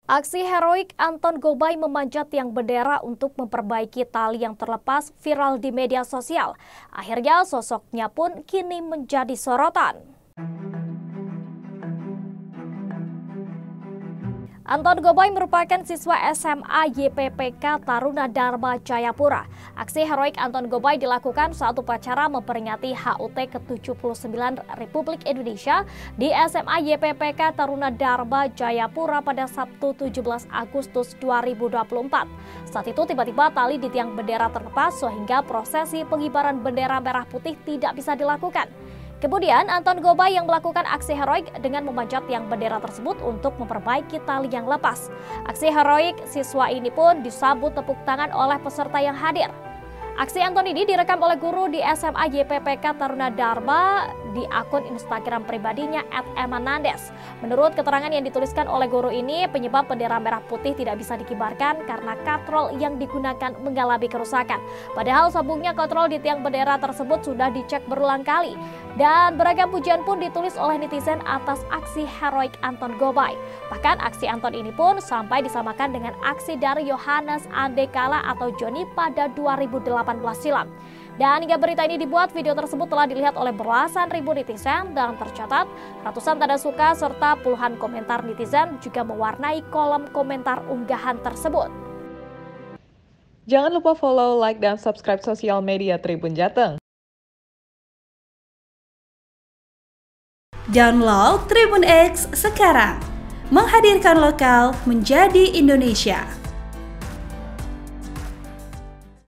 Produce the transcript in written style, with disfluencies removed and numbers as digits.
Aksi heroik Anton Gobay memanjat tiang bendera untuk memperbaiki tali yang terlepas viral di media sosial. Akhirnya sosoknya pun kini menjadi sorotan. Anton Gobay merupakan siswa SMA YPPK Taruna Dharma Jayapura. Aksi heroik Anton Gobay dilakukan saat upacara memperingati HUT ke-79 Republik Indonesia di SMA YPPK Taruna Dharma Jayapura pada Sabtu 17 Agustus 2024. Saat itu tiba-tiba tali di tiang bendera terlepas sehingga prosesi pengibaran bendera merah putih tidak bisa dilakukan. Kemudian Anton Gobay yang melakukan aksi heroik dengan memanjat tiang bendera tersebut untuk memperbaiki tali yang lepas. Aksi heroik siswa ini pun disambut tepuk tangan oleh peserta yang hadir. Aksi Anton ini direkam oleh guru di SMA YPPK Taruna Dharma di akun Instagram pribadinya @emanandes. Menurut keterangan yang dituliskan oleh guru ini, penyebab bendera merah putih tidak bisa dikibarkan karena katrol yang digunakan mengalami kerusakan. Padahal sambungnya katrol di tiang bendera tersebut sudah dicek berulang kali. Dan beragam pujian pun ditulis oleh netizen atas aksi heroik Anton Gobay. Bahkan aksi Anton ini pun sampai disamakan dengan aksi dari Yohanes Andekala atau Joni pada 2018 silam. Dan hingga berita ini dibuat, video tersebut telah dilihat oleh belasan ribu netizen dan tercatat ratusan tanda suka serta puluhan komentar netizen juga mewarnai kolom komentar unggahan tersebut. Jangan lupa follow, like, dan subscribe sosial media Tribun Jateng. Download Tribun X sekarang, menghadirkan lokal menjadi Indonesia.